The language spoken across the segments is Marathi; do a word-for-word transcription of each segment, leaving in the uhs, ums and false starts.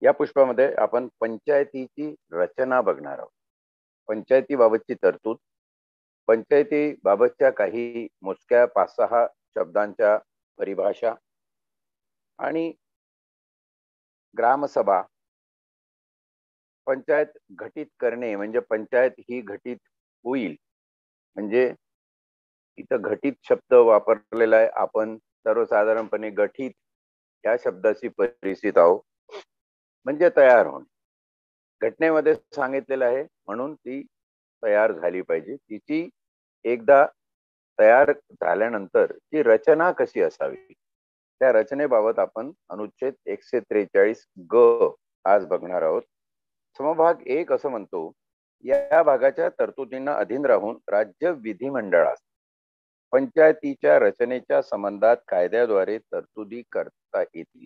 या पुष्पामध्ये आपण पंचायतीची रचना बघणार आहोत. पंचायतीबाबतची तरतूद, पंचायतीबाबतच्या काही मोजक्या पाच सहा शब्दांच्या परिभाषा आणि ग्रामसभा, पंचायत घटित करणे म्हणजे पंचायत ही घटित होईल, म्हणजे इथं घटित शब्द वापरलेला आहे. आपण सर्वसाधारणपणे गठीत या शब्दाची परिचित आहोत, म्हणजे तयार होणे. घटनेमध्ये सांगितलेलं आहे म्हणून ती तयार झाली पाहिजे. तिची एकदा तयार झाल्यानंतर ती रचना कशी असावी त्या रचनेबाबत आपण अनुच्छेद एकशे त्रेचाळीस ग आज बघणार आहोत. समभाग एक असं म्हणतो, या भागाच्या तरतुदींना अधीन राहून राज्य विधिमंडळास पंचायतीच्या रचनेच्या संबंधात कायद्याद्वारे तरतुदी करता येतील.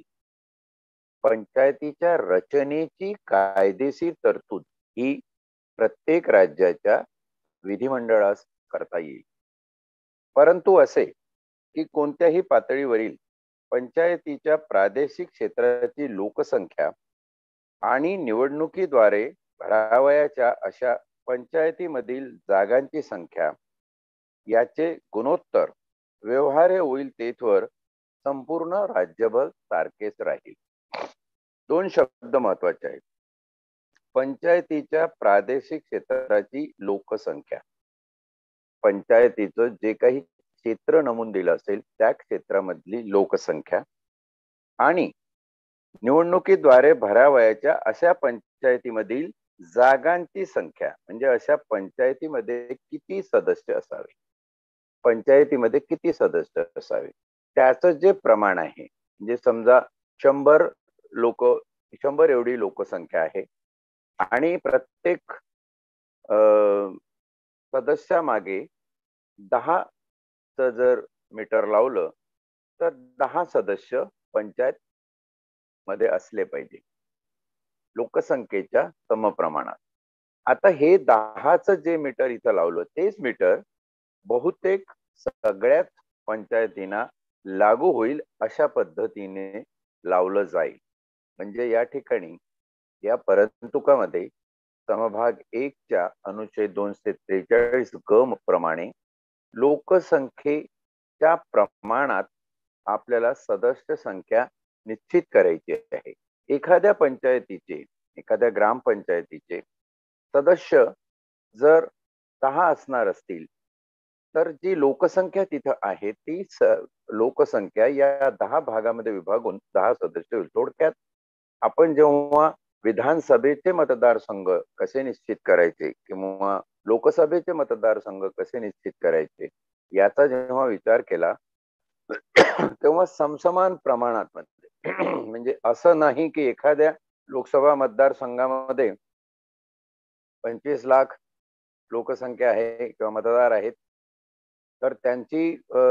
पंचायतीच्या रचनेची कायदेशीर तरतूद ही प्रत्येक राज्याच्या विधिमंडळास करता येईल. परंतु असे की कोणत्याही पातळीवरील पंचायतीच्या प्रादेशिक क्षेत्राची लोकसंख्या आणि निवडणुकीद्वारे भरावयाच्या अशा पंचायतीमधील जागांची संख्या याचे गुणोत्तर व्यवहार्य होईल तेथवर संपूर्ण राज्यभर सारखेच राहील. दोन शब्द महत्वाचे आहेत. पंचायतीच्या प्रादेशिक क्षेत्राची लोकसंख्या, पंचायतीचं जे काही क्षेत्र नमून दिलं असेल त्या क्षेत्रामधली लोकसंख्या, आणि निवडणुकीद्वारे भरावयाच्या अशा पंचायतीमधील जागांची संख्या, म्हणजे अशा पंचायतीमध्ये किती सदस्य असावे, पंचायतीमध्ये किती सदस्य असावे त्याचं जे प्रमाण आहे. म्हणजे समजा शंभर लोक शंभर एवढी लोकसंख्या आहे आणि प्रत्येक सदस्यामागे दहा जर मीटर लावलं तर दहा सदस्य पंचायत मध्ये असले पाहिजे लोकसंख्येच्या समप्रमाणात. आता हे दहाच जे मीटर इथं लावलं तेच मीटर बहुतेक सगळ्याच पंचायतींना लागू होईल अशा पद्धतीने लावलं जाईल. म्हणजे या ठिकाणी या परंतुकामध्ये समभाग एकच्या अनुच्छेद दोनशे त्रेचाळीस ग प्रमाणे लोकसंख्येच्या प्रमाणात आपल्याला सदस्य संख्या निश्चित करायची आहे. एखाद्या पंचायतीचे एखाद्या ग्रामपंचायतीचे सदस्य जर दहा असणार असतील तर जी लोकसंख्या तिथं आहे ती लोकसंख्या या दहा भागामध्ये विभागून दहा सदस्य होईल. थोडक्यात आपण जेव्हा विधानसभेचे मतदारसंघ कसे निश्चित करायचे किंवा लोकसभेचे मतदारसंघ कसे निश्चित करायचे याचा जेव्हा विचार केला तेव्हा समसमान प्रमाणात म्हणजे म्हणजे असं नाही की एखाद्या लोकसभा मतदारसंघामध्ये पंचवीस लाख लोकसंख्या आहे किंवा मतदार आहेत तर त्यांची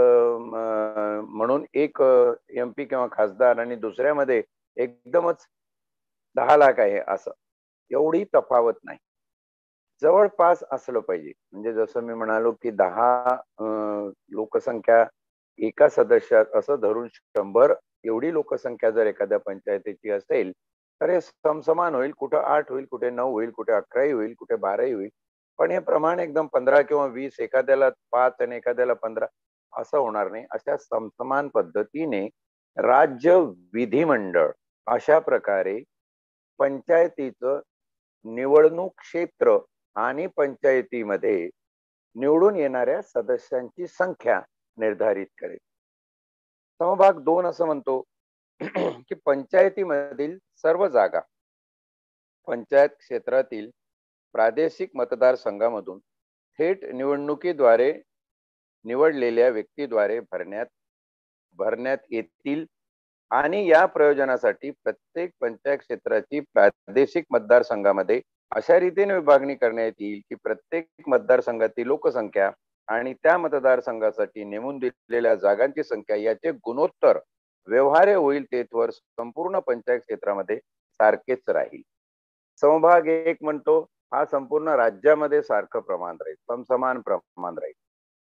म्हणून एक एमपी किंवा खासदार आणि दुसऱ्यामध्ये एकदमच दहा लाख आहे असं एवढी तफावत नाही. जवळपास असलं पाहिजे. म्हणजे जसं मी म्हणालो की दहा लोकसंख्या एका सदस्यात असं धरून शंभर एवढी लोकसंख्या जर एखाद्या पंचायतीची असेल तर हे समसमान होईल. कुठे आठ होईल, कुठे नऊ होईल, कुठे अकराही होईल, कुठे बाराही होईल. पण हे प्रमाण एकदम पंधरा किंवा वीस, एखाद्याला पाच आणि एखाद्याला पंधरा असं होणार नाही. अशा समसमान पद्धतीने राज्य विधिमंडळ अशा प्रकारे पंचायतीचं निवडणूक क्षेत्र आणि पंचायतीमध्ये निवडून येणाऱ्या सदस्यांची संख्या निर्धारित करेल. समभाग दोन असं म्हणतो की पंचायतीमधील सर्व जागा पंचायत क्षेत्रातील प्रादेशिक मतदारसंघामधून थेट निवडणुकीद्वारे निवडलेल्या व्यक्तीद्वारे भरण्यात भरण्यात येतील आणि या प्रयोजनासाठी प्रत्येक पंचायत क्षेत्राची प्रादेशिक मतदारसंघामध्ये अशा रीतीने विभागणी करण्यात येईल की प्रत्येक मतदारसंघातील लोकसंख्या आणि त्या मतदारसंघासाठी नेमून दिलेल्या जागांची संख्या याचे गुणोत्तर व्यवहार्य होईल तेथवर संपूर्ण पंचायत क्षेत्रामध्ये सारखेच राहील. समभाग एक म्हणतो हा संपूर्ण राज्यामध्ये सारखं प्रमाण राहील, समसमान प्रमाण राहील.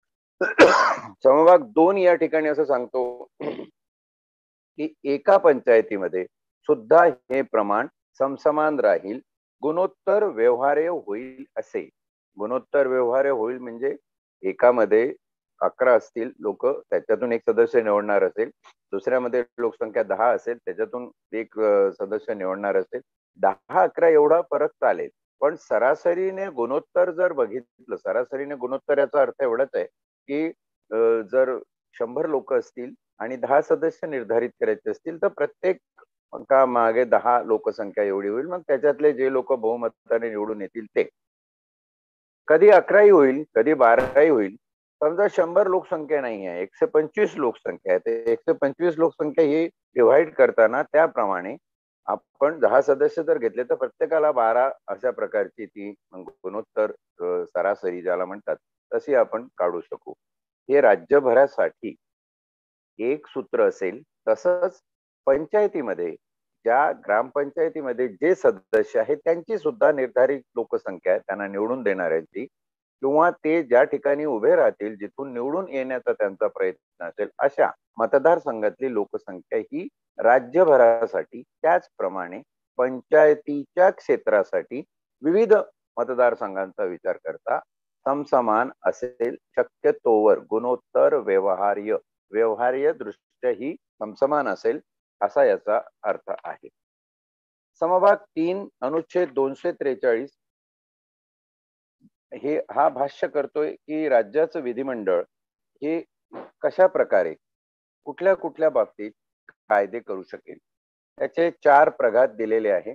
समभाग दोन या ठिकाणी असं सांगतो की एका पंचायतीमध्ये सुद्धा हे प्रमाण समसमान राहील, गुणोत्तर व्यवहार्य होईल असे. गुणोत्तर व्यवहार्य होईल म्हणजे एकामध्ये अकरा असतील लोक, त्याच्यातून एक सदस्य निवडणार असेल, दुसऱ्यामध्ये लोकसंख्या दहा असेल, त्याच्यातून एक सदस्य निवडणार असेल, दहा अकरा एवढा फरक चालेल. पण सरासरीने गुणोत्तर जर बघितलं, सरासरीने गुणोत्तर याचा अर्थ एवढाच आहे की जर शंभर लोक असतील आणि दहा सदस्य निर्धारित करायचे असतील तर प्रत्येक का मागे दहा लोकसंख्या एवढी होईल, मग त्याच्यातले जे लोक बहुमताने निवडून येतील ते. कधी अकराही होईल, कधी बाराही होईल. समजा शंभर लोकसंख्या नाही आहे, एकशे पंचवीस लोकसंख्या आहे, ते एकशे पंचवीस लोकसंख्या ही डिव्हाइड करताना त्याप्रमाणे आपण दहा सदस्य जर घेतले तर प्रत्येकाला बारा अशा प्रकारची ती गुणोत्तर सरासरी ज्याला म्हणतात तशी आपण काढू शकू. हे राज्यभरासाठी एक सूत्र असेल. तसंच पंचायतीमध्ये, ज्या ग्रामपंचायतीमध्ये जे सदस्य आहेत त्यांची सुद्धा निर्धारित लोकसंख्या आहे, त्यांना निवडून देणाऱ्यांची, किंवा ते ज्या ठिकाणी उभे राहतील जिथून निवडून येण्याचा त्यांचा प्रयत्न असेल अशा मतदारसंघातली लोकसंख्या ही राज्यभरासाठी, त्याचप्रमाणे पंचायतीच्या क्षेत्रासाठी विविध मतदारसंघांचा विचार करता समसमान असेल शक्यतोवर. गुणोत्तर व्यवहार्य व्यवहार्य दृष्ट्या ही समसमान असेल असा याचा अर्थ आहे. समभाग तीन अनुच्छेद दोनशे त्रेचाळीस हे हा भाष्य करतोय की राज्याचं विधिमंडळ हे कशा प्रकारे कुठल्या कुठल्या बाबतीत कायदे करू शकेल. त्याचे चार प्रघात दिलेले आहे.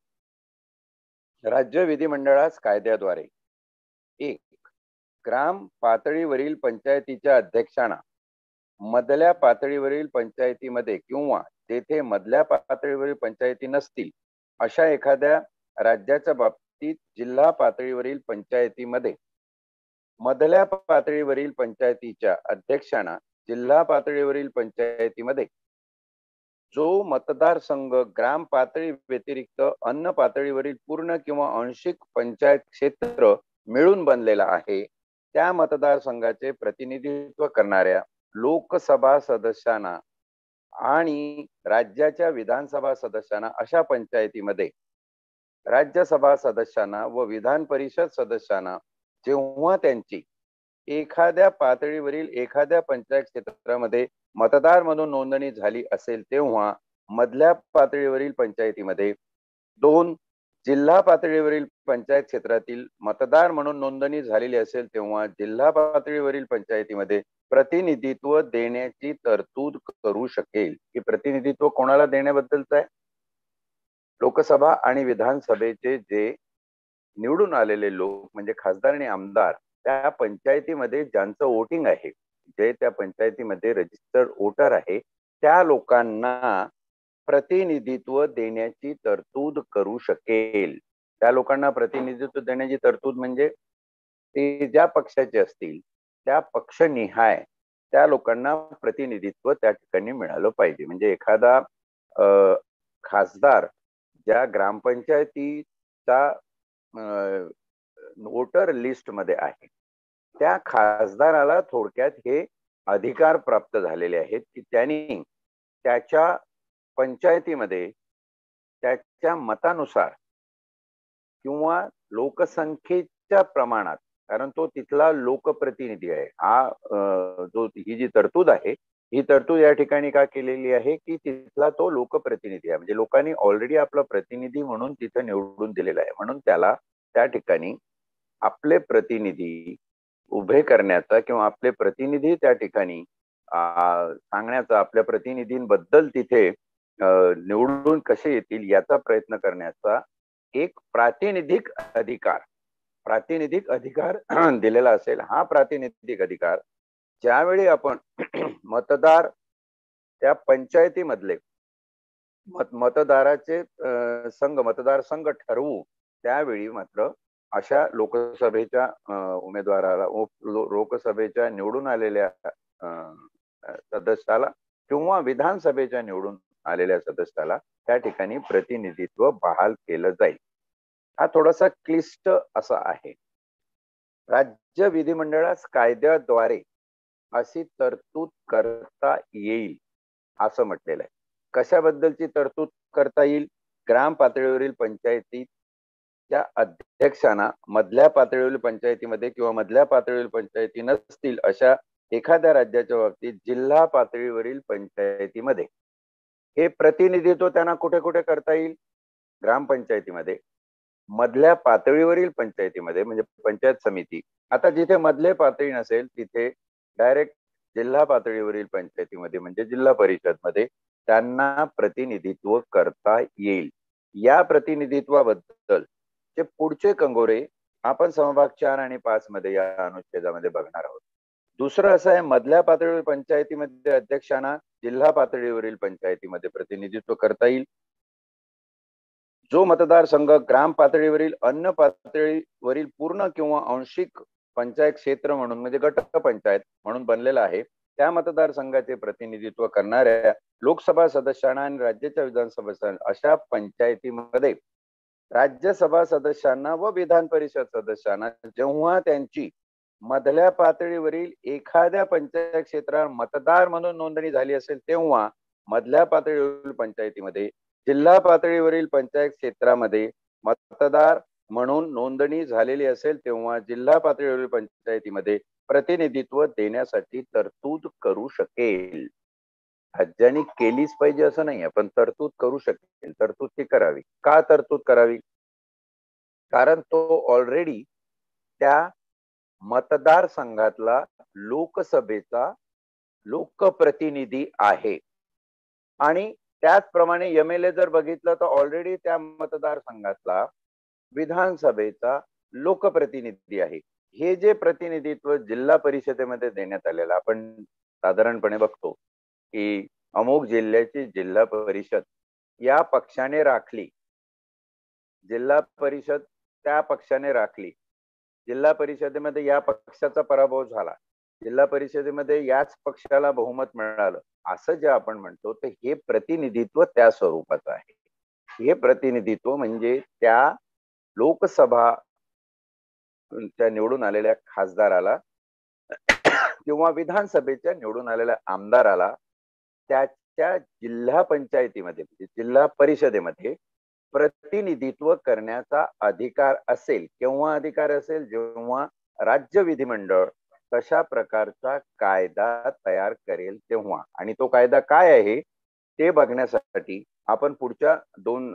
राज्य विधिमंडळास कायद्याद्वारे एक, ग्राम पातळीवरील पंचायतीच्या अध्यक्षांना मधल्या पातळीवरील पंचायतीमध्ये किंवा जेथे मधल्या पातळीवरील पंचायती नसतील अशा एखाद्या राज्याच्या बाबतीत जिल्हा पातळीवरील पंचायतीमध्ये मधल्या पातळीवरील पंचायतीच्या अध्यक्षांना जिल्हा पातळीवरील पंचायतीमध्ये जो मतदारसंघ ग्राम पातळी व्यतिरिक्त अन्य पातळीवरील पूर्ण किंवा आंशिक पंचायत क्षेत्र मिळून बनलेला आहे त्या मतदारसंघाचे प्रतिनिधित्व करणाऱ्या लोकसभा सदस्यांना आणि राज्याच्या विधानसभा सदस्यांना अशा पंचायतीमध्ये राज्यसभा सदस्यांना व विधान परिषद सदस्यांना जेव्हा त्यांची एखाद्या पातळीवरील एखाद्या पंचायत क्षेत्रामध्ये मतदार म्हणून नोंदणी झाली असेल तेव्हा मधल्या पातळीवरील पंचायतीमध्ये, दोन, जिल्हा पातळीवरील पंचायत क्षेत्रातील मतदार म्हणून नोंदणी झालेली असेल तेव्हा जिल्हा पातळीवरील पंचायतीमध्ये प्रतिनिधित्व देण्याची तरतूद करू शकेल. की प्रतिनिधित्व कोणाला देण्याबद्दलच आहे? लोकसभा आणि विधानसभेचे जे निवडून आलेले लोक म्हणजे खासदार आणि आमदार, त्या पंचायतीमध्ये ज्यांचं वोटिंग आहे, जे त्या पंचायतीमध्ये रजिस्टर्ड वोटर आहे, त्या लोकांना प्रतिनिधित्व देण्याची तरतूद करू शकेल. त्या लोकांना प्रतिनिधित्व देण्याची तरतूद म्हणजे ते ज्या पक्षाचे असतील त्या पक्षनिहाय त्या लोकांना प्रतिनिधित्व त्या ठिकाणी मिळालं पाहिजे. म्हणजे एखादा अ खासदार ज्या ग्रामपंचायतीचा वोटर लिस्ट मध्ये आहे त्या खासदाराला थोडक्यात हे अधिकार प्राप्त झालेले आहेत की त्यांनी त्याच्या पंचायतीमध्ये त्याच्या मतानुसार किंवा लोकसंख्येच्या प्रमाणात, कारण तो तिथला लोकप्रतिनिधी आहे, हा जो ही जी तरतूद आहे ही तरतूद या ठिकाणी का केलेली आहे की तिथला तो लोकप्रतिनिधी आहे, म्हणजे लोकांनी ऑलरेडी आपला प्रतिनिधी म्हणून तिथे निवडून दिलेला आहे, म्हणून त्याला त्या ठिकाणी आपले प्रतिनिधी उभे करण्याचा किंवा आपले प्रतिनिधी त्या ठिकाणी सांगण्याचा, आपल्या प्रतिनिधींबद्दल तिथे निवडून कसे येतील याचा प्रयत्न करण्याचा एक प्रातिनिधिक अधिकार प्रातिनिधिक अधिकार दिलेला असेल. हा प्रातिनिधिक अधिकार ज्यावेळी आपण मतदार त्या पंचायतीमधले मत मतदाराचे संघ मतदार संघ ठरवू त्यावेळी मात्र अशा लोकसभेच्या उमेदवाराला लोकसभेच्या निवडून आलेल्या सदस्याला किंवा विधानसभेच्या निवडून आलेल्या सदस्याला त्या ठिकाणी प्रतिनिधित्व बहाल केलं जाईल. हा थोडासा क्लिष्ट असा आहे. राज्य विधिमंडळास कायद्याद्वारे अशी तरतूद करता येईल असं म्हटलेलं आहे. कशाबद्दलची तरतूद करता येईल ग्राम पातळीवरील पंचायतीच्या अध्यक्षांना मधल्या पातळीवरील पंचायतीमध्ये किंवा मधल्या पातळीवरील पंचायती नसतील अशा एखाद्या राज्याच्या बाबतीत जिल्हा पातळीवरील पंचायतीमध्ये हे प्रतिनिधित्व त्यांना कुठे कुठे करता येईल? ग्रामपंचायतीमध्ये, मधल्या पातळीवरील पंचायतीमध्ये म्हणजे पंचायत समिती. आता जिथे मधले पातळी नसेल तिथे डायरेक्ट जिल्हा पातळीवरील पंचायतीमध्ये म्हणजे जिल्हा परिषद मध्ये त्यांना प्रतिनिधित्व करता येईल. या प्रतिनिधित्वाबद्दल जे पुढचे कंगोरे आपण समभाग चार आणि पाच मध्ये या अनुच्छेदामध्ये बघणार आहोत. दुसरं असं आहे, मधल्या पातळीवरील पंचायतीमध्ये अध्यक्षांना जिल्हा पातळीवरील पंचायतीमध्ये प्रतिनिधित्व करता येईल. जो मतदारसंघ ग्राम पातळीवरील अन्य पातळीवरील पूर्ण किंवा आंशिक पंचायत क्षेत्र म्हणून म्हणजे गट पंचायत म्हणून बनलेला आहे, त्या मतदारसंघाचे प्रतिनिधित्व करणाऱ्या लोकसभा सदस्यांना आणि राज्याच्या विधानसभा अशा पंचायतीमध्ये राज्यसभा सदस्यांना व विधान परिषद सदस्यांना जेव्हा त्यांची मधल्या पातळीवरील एखाद्या पंचायत क्षेत्रात मतदार म्हणून नोंदणी झाली असेल तेव्हा मधल्या पातळीवरील पंचायतीमध्ये जिल्हा पातळीवरील पंचायत क्षेत्रामध्ये मतदार म्हणून नोंदणी झालेली असेल तेव्हा जिल्हा पातळीवरील पंचायतीमध्ये प्रतिनिधित्व देण्यासाठी तरतूद करू शकेल. राज्यांनी केलीच पाहिजे असं नाही, पण तरतूद करू शकेल. तरतूद ती करावी. का तरतूद करावी? कारण तो ऑलरेडी त्या मतदारसंघातला लोकसभेचा लोकप्रतिनिधी आहे आणि त्याचप्रमाणे एम एल ए जर बघितलं तर ऑलरेडी त्या मतदारसंघातला विधानसभेचा लोकप्रतिनिधी आहे. हे जे प्रतिनिधित्व जिल्हा परिषदेमध्ये देण्यात आलेलं आपण साधारणपणे बघतो की अमुक जिल्ह्याची जिल्हा परिषद या पक्षाने राखली, जिल्हा परिषद त्या पक्षाने राखली, जिल्हा परिषदेमध्ये या पक्षाचा पराभव झाला, जिल्हा परिषदेमध्ये याच पक्षाला बहुमत मिळालं, असं जे आपण म्हणतो ते हे प्रतिनिधित्व त्या स्वरूपाचं आहे. हे प्रतिनिधित्व म्हणजे त्या लोकसभा त्या निवडून आलेल्या खासदाराला किंवा विधानसभेच्या निवडून आलेल्या आमदाराला त्याच्या जिल्हा पंचायतीमध्ये जिल्हा परिषदेमध्ये प्रतिनिधित्व करण्याचा अधिकार असेल. केव्हा अधिकार असेल? जेव्हा राज्य विधिमंडळ तशा प्रकारचा कायदा तयार करेल तेव्हा. आणि तो कायदा काय आहे ते बघण्यासाठी आपण पुढच्या दोन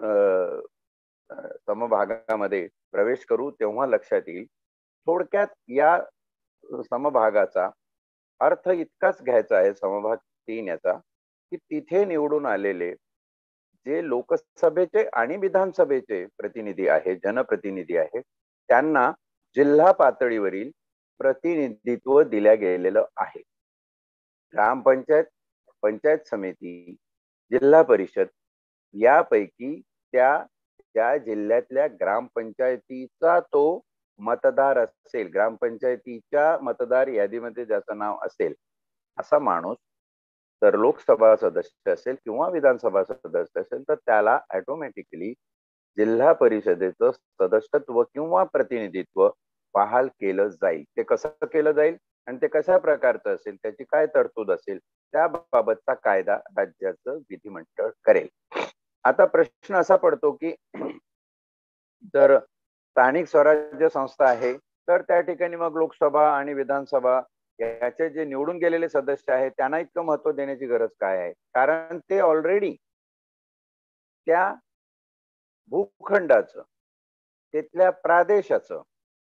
समभागामध्ये प्रवेश करू तेव्हा लक्षात येईल. थोडक्यात या समभागाचा अर्थ इतकाच घ्यायचा आहे, समभाग तीन याचा, की तिथे निवडून आलेले जे लोकसभेचे आणि विधानसभेचे प्रतिनिधी आहेत, जनप्रतिनिधी आहेत, त्यांना जिल्हा पातळीवरील प्रतिनिधित्व दिल्या गेलेलं आहे. ग्रामपंचायत, पंचायत समिती, जिल्हा परिषद यापैकी त्या त्या जिल्ह्यातल्या ग्रामपंचायतीचा तो मतदार असेल, ग्रामपंचायतीच्या मतदार यादीमध्ये ज्याचं नाव असेल असा माणूस तर लोकसभा सदस्य असेल किंवा विधानसभा सदस्य असेल तर त्याला ऑटोमॅटिकली जिल्हा परिषदेचं सदस्यत्व किंवा प्रतिनिधित्व बहाल केलं जाईल. ते कसं केलं जाईल आणि ते कशा प्रकारचं असेल, त्याची काय तरतूद असेल, त्याबाबतचा कायदा राज्याचं विधिमंडळ करेल. आता प्रश्न असा पडतो की जर स्थानिक स्वराज्य संस्था आहे तर त्या ठिकाणी मग लोकसभा आणि विधानसभा याचे जे निवडून गेलेले सदस्य आहेत त्यांना इतकं महत्व देण्याची गरज काय आहे? कारण ते ऑलरेडी त्या भूखंडाचं, तिथल्या प्रादेशाचं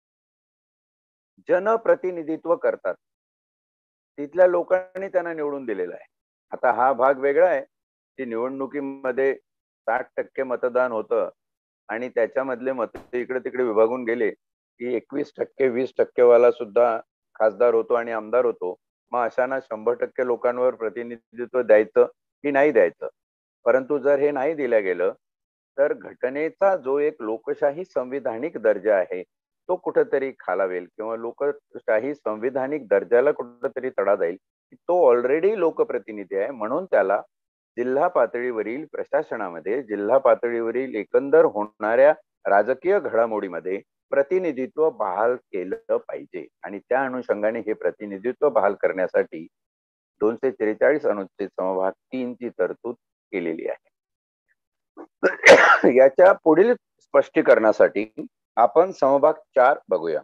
जनप्रतिनिधित्व करतात. तिथल्या लोकांनी त्यांना निवडून दिलेलं आहे. आता हा भाग वेगळा आहे की निवडणुकीमध्ये साठ टक्के मतदान होतं आणि त्याच्यामधले मत इकडे तिकडे विभागून गेले की एकवीस टक्के वीस टक्के वाला सुद्धा खासदार होतो आणि आमदार होतो. मग अशांना शंभर टक्के लोकांवर प्रतिनिधित्व द्यायचं की नाही द्यायचं? परंतु जर हे नाही दिलं गेलं तर घटनेचा जो एक लोकशाही संविधानिक दर्जा आहे तो कुठेतरी खालावेल किंवा लोकशाही संविधानिक दर्जाला कुठेतरी तडा जाईल. तो ऑलरेडी लोकप्रतिनिधी आहे म्हणून त्याला जिल्हा पातळीवरील प्रशासनामध्ये, जिल्हा पातळीवरील एकंदर होणाऱ्या राजकीय घडामोडीमध्ये प्रतिनिधित्व बहाल केलं पाहिजे. आणि त्या अनुषंगाने हे प्रतिनिधित्व बहाल करण्यासाठी दोनशे त्रेचाळीस अनुच्छेद समभाग तीन ची तरतूद केलेली आहे. याच्या पुढील स्पष्टीकरणासाठी आपण समभाग चार बघूया.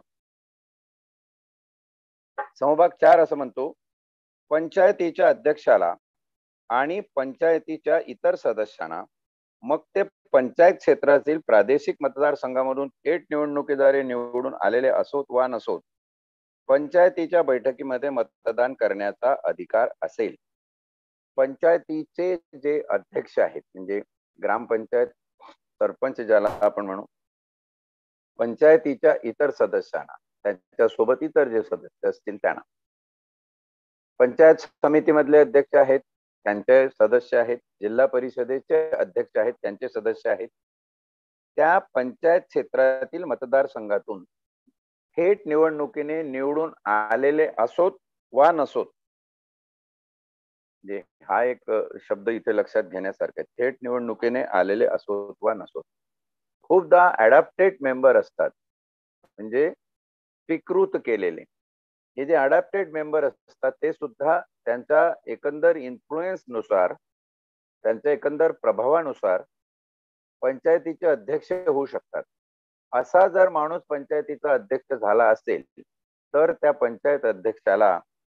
समभाग चार असं म्हणतो, पंचायतीच्या अध्यक्षाला आणि पंचायतीच्या इतर सदस्यांना, मग ते पंचायत क्षेत्रातील प्रादेशिक मतदारसंघामधून थेट निवडणुकीद्वारे निवडून आलेले असोत वा नसोत, पंचायतीच्या बैठकीमध्ये मतदान करण्याचा अधिकार असेल. पंचायतीचे जे अध्यक्ष आहेत, म्हणजे ग्रामपंचायत सरपंच ज्याला आपण म्हणू, पंचायतीच्या इतर सदस्यांना, त्यांच्या सोबत इतर जे सदस्य असतील त्यांना, पंचायत समितीमधले अध्यक्ष आहेत त्यांचे सदस्य आहेत, जिल्हा परिषदेचे अध्यक्ष आहेत त्यांचे सदस्य आहेत, त्या पंचायत क्षेत्रातील मतदारसंघातून थेट निवडणुकीने निवडून आलेले असोत वा नसोत, म्हणजे हा एक शब्द इथे लक्षात घेण्यासारखा, थेट निवडणुकीने आलेले असोत वा नसोत. खूपदा अडॅप्टेड मेंबर असतात, म्हणजे स्वीकृत केलेले. हे जे अडॅप्टेड मेंबर असतात ते सुद्धा त्यांच्या एकंदर इन्फ्लुएन्स नुसार, त्यांच्या एकंदर प्रभावानुसार पंचायतीचे अध्यक्ष होऊ शकतात. असा जर माणूस पंचायतीचा अध्यक्ष झाला असेल तर त्या पंचायत अध्यक्षाला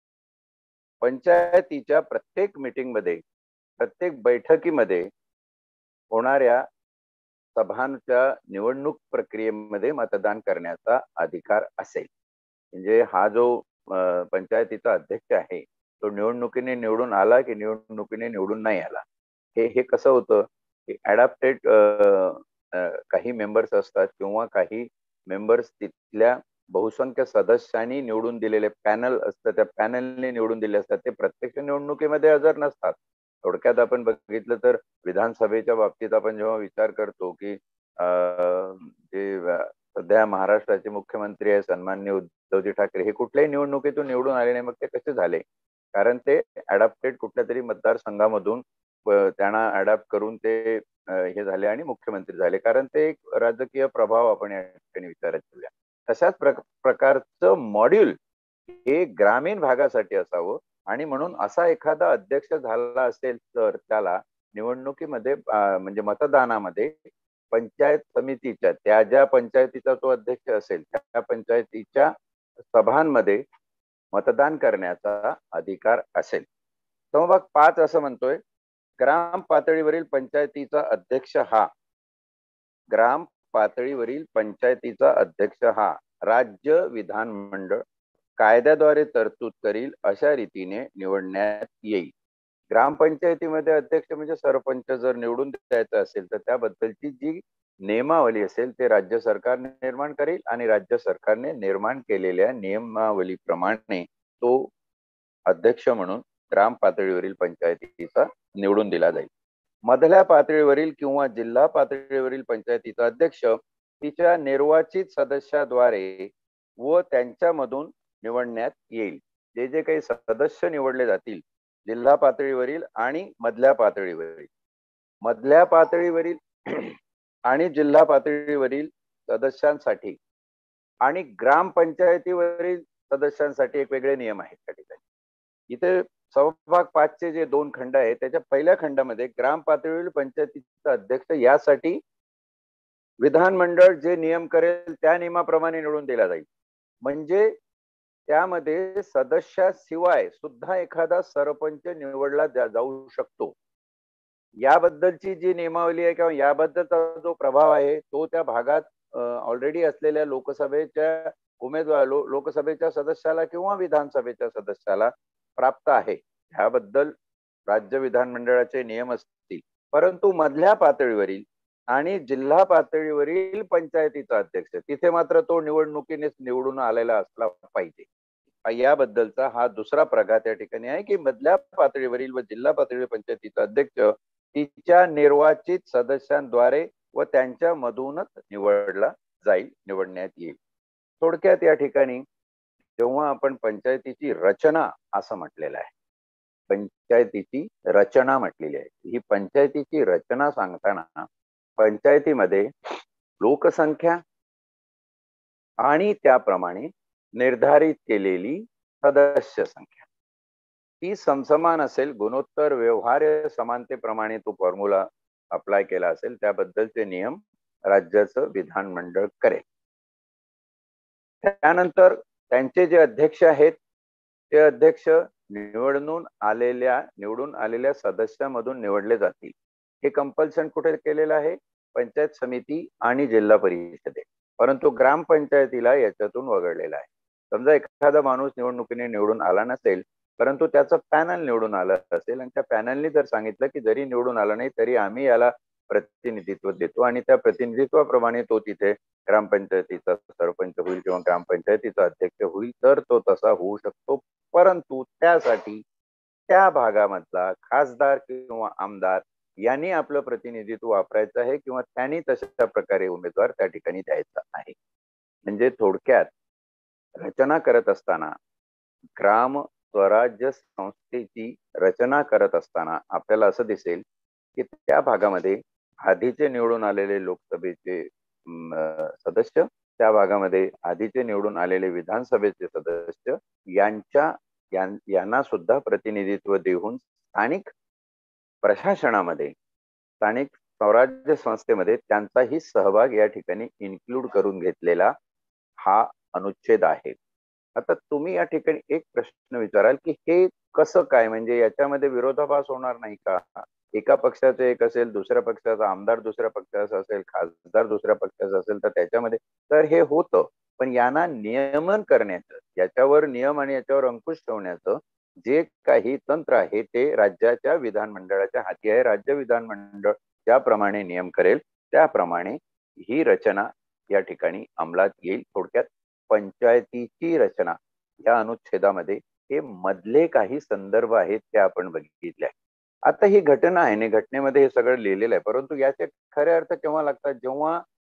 पंचायतीच्या प्रत्येक मीटिंग मध्ये, प्रत्येक बैठकीमध्ये होणाऱ्या सभांच्या निवडणूक प्रक्रियेमध्ये मतदान करण्याचा अधिकार असेल. म्हणजे हा जो पंचायतीचा अध्यक्ष आहे तो निवडणुकीने निवडून आला की निवडणुकीने निवडून नाही आला, हे हे कसं होतं की अडॅप्टेड काही मेंबर्स असतात किंवा काही मेंबर्स तिथल्या बहुसंख्य सदस्यांनी निवडून दिलेले पॅनल असतं, त्या पॅनलने निवडून दिले असतात, ते प्रत्यक्ष निवडणुकीमध्ये हजर नसतात. थोडक्यात आपण बघितलं तर विधानसभेच्या बाबतीत आपण जेव्हा विचार करतो की जे सध्या महाराष्ट्राचे मुख्यमंत्री आहे सन्माननीय उद्धवजी ठाकरे, हे कुठल्याही निवडणुकीतून निवडून आले नाही. मग ते कसे झाले? कारण ते अडॅप्टेड कुठल्या तरी मतदारसंघामधून त्यांना अडॅप्ट करून ते हे झाले आणि मुख्यमंत्री झाले, कारण ते एक राजकीय प्रभाव आपण या ठिकाणी विचारात घेऊया. तशाच प्रकारचं मॉड्यूल हे ग्रामीण भागासाठी असावं, आणि म्हणून असा एखादा अध्यक्ष झाला असेल तर त्याला निवडणुकीमध्ये म्हणजे मतदानामध्ये पंचायत समितीच्या, त्या ज्या पंचायतीचा तो अध्यक्ष असेल त्या पंचायतीच्या सभांमध्ये मतदान करण्याचा अधिकार असेल. समभाग पाच असं म्हणतोय, ग्राम पातळीवरील पंचायतीचा अध्यक्ष हा ग्राम पातळीवरील पंचायतीचा अध्यक्ष हा राज्य विधानमंडळ कायद्याद्वारे तरतूद करील अशा रीतीने निवडण्यात येईल. ग्रामपंचायतीमध्ये अध्यक्ष म्हणजे सरपंच जर निवडून द्यायचं असेल तर त्याबद्दलची जी नियमावली असेल ते राज्य सरकार निर्माण करेल, आणि राज्य सरकारने निर्माण केलेल्या नियमावलीप्रमाणे तो अध्यक्ष म्हणून ग्राम पातळीवरील पंचायतीचा निवडून दिला जाईल. मधल्या पातळीवरील किंवा जिल्हा पातळीवरील पंचायतीचा अध्यक्ष तिच्या निर्वाचित सदस्याद्वारे व त्यांच्यामधून निवडण्यात येईल. जे जे काही सदस्य निवडले जातील जिल्हा पातळीवरील आणि मधल्या पातळीवरील, मधल्या पातळीवरील आणि जिल्हा पातळीवरील सदस्यांसाठी आणि ग्रामपंचायतीवरील सदस्यांसाठी एक वेगळे नियम आहेत त्या ठिकाणी. इथे समभाग पाच चे जे दोन खंड आहेत त्याच्या पहिल्या खंडामध्ये ग्राम पातळीवरील पंचायतीचा अध्यक्ष यासाठी विधानमंडळ जे नियम करेल त्या नियमाप्रमाणे निवडून दिला जाईल. म्हणजे त्यामध्ये सदस्याशिवाय सुद्धा एखादा सरपंच निवडला जाऊ शकतो. याबद्दलची जी नियमावली आहे किंवा याबद्दलचा जो प्रभाव आहे तो त्या भागात ऑलरेडी असलेल्या लोकसभेच्या उमेदवार लो, लोकसभेच्या सदस्याला किंवा विधानसभेच्या सदस्याला प्राप्त आहे. ह्याबद्दल राज्य विधानमंडळाचे नियम असतील. परंतु मधल्या पातळीवरील आणि जिल्हा पातळीवरील पंचायतीचा अध्यक्ष तिथे मात्र तो निवडणुकीने निवडून आलेला असला पाहिजे. याबद्दलचा हा दुसरा प्रघात या ठिकाणी आहे की मधल्या पातळीवरील व जिल्हा पातळीवरील पंचायतीचा अध्यक्ष तिच्या निर्वाचित सदस्यांद्वारे व त्यांच्या मधूनच निवडला जाईल, निवडण्यात येईल. थोडक्यात या ठिकाणी जेव्हा आपण पंचायतीची रचना असं म्हटलेलं आहे, पंचायतीची रचना म्हटलेली आहे, ही पंचायतीची रचना सांगताना पंचायतीमध्ये लोकसंख्या आणि त्याप्रमाणे निर्धारित केलेली सदस्य संख्या ती समसमान असेल. गुणोत्तर व्यवहार्य समानतेप्रमाणे तो फॉर्म्युला अप्लाय केला असेल त्याबद्दलचे नियम राज्याचं विधानमंडळ करेल. त्यानंतर त्यांचे जे अध्यक्ष आहेत ते अध्यक्ष निवडून आलेल्या निवडून आलेल्या सदस्यांमधून निवडले जातील. हे कंपल्शन कुठे केलेलं आहे? पंचायत समिती आणि जिल्हा परिषदे. परंतु ग्रामपंचायतीला याच्यातून वगळलेला आहे. समजा एखादा माणूस निवडणुकीने निवडून आला नसेल, परंतु त्याचं पॅनल निवडून आलं असेल आणि त्या पॅनलने जर सांगितलं की जरी निवडून आला नाही तरी आम्ही याला प्रतिनिधित्व देतो आणि त्या प्रतिनिधित्वाप्रमाणे तो तिथे ग्रामपंचायतीचा सरपंच होईल किंवा ग्रामपंचायतीचा अध्यक्ष होईल, तर तो तसा होऊ शकतो. परंतु त्यासाठी त्या भागामधला खासदार किंवा आमदार यांनी आपलं प्रतिनिधित्व वापरायचं आहे किंवा त्यांनी तशा प्रकारे उमेदवार त्या ठिकाणी द्यायचा आहे. म्हणजे थोडक्यात रचना करत असताना, ग्राम स्वराज्य संस्थेची रचना करत असताना आपल्याला असं दिसेल की त्या भागामध्ये आधीचे निवडून आलेले लोकसभेचे सदस्य, त्या भागामध्ये आधीचे निवडून आलेले विधानसभेचे सदस्य यांच्या यांना सुद्धा प्रतिनिधित्व देऊन स्थानिक प्रशासनामध्ये, स्थानिक स्वराज्य संस्थेमध्ये त्यांचाही सहभाग या ठिकाणी इन्क्लूड करून घेतलेला हा अनुच्छेद आहे. आता तुम्ही या ठिकाणी एक प्रश्न विचाराल की हे कसं काय, म्हणजे याच्यामध्ये विरोधाभास होणार नाही का? एका पक्षाचं एक असेल, दुसऱ्या पक्षाचा आमदार दुसऱ्या पक्षाचा असेल, खासदार दुसऱ्या पक्षाचा असेल तर त्याच्यामध्ये तर हे होतं. पण यांना नियमन करण्याचं, याच्यावर नियम आणि याच्यावर अंकुश ठेवण्याचं जे काही तंत्र आहे ते राज्याच्या विधानमंडळाच्या हाती आहे. राज्य विधानमंडळ ज्याप्रमाणे नियम करेल त्याप्रमाणे ही रचना या ठिकाणी अंमलात येईल. थोडक्यात पंचायतीची रचना या अनुच्छेदामध्ये हे मधले काही संदर्भ आहेत ते आपण बघितले. आता ही घटना आहे ना, घटनेमध्ये हे सगळं लिहिलेलं आहे, परंतु याचे खरे अर्थ केव्हा लागतात? जेव्हा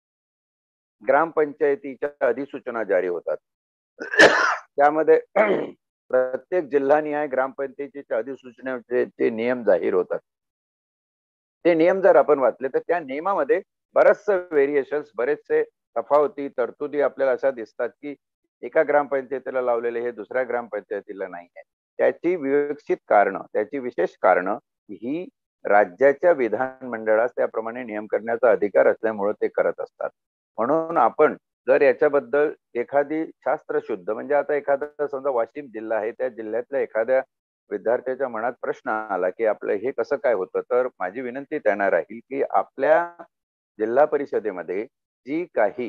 ग्रामपंचायतीच्या अधिसूचना जारी होतात. त्यामध्ये प्रत्येक जिल्हानिहाय ग्रामपंचायतीच्या अधिसूचनेचे नियम जाहीर होतात. ते नियम जर आपण वाचले तर त्या नियमामध्ये बरेचसे व्हेरिएशन्स, बरेचसे तफावती, तरतुदी आपल्याला अशा दिसतात की एका ग्रामपंचायतीला लावलेले हे दुसऱ्या ग्रामपंचायतीला नाही आहे. त्याची विवेक्षित कारण, त्याची विशेष कारण ही राज्याच्या विधानमंडळास त्याप्रमाणे नियम करण्याचा अधिकार असल्यामुळे ते करत असतात. म्हणून आपण जर याच्याबद्दल एखादी शास्त्रशुद्ध, म्हणजे आता एखादा समजा वाशिम जिल्हा आहे, त्या जिल्ह्यातल्या एखाद्या विद्यार्थ्याच्या मनात प्रश्न आला की आपलं हे कसं काय होतं, तर माझी विनंती त्यांना राहील की आपल्या जिल्हा परिषदेमध्ये जी काही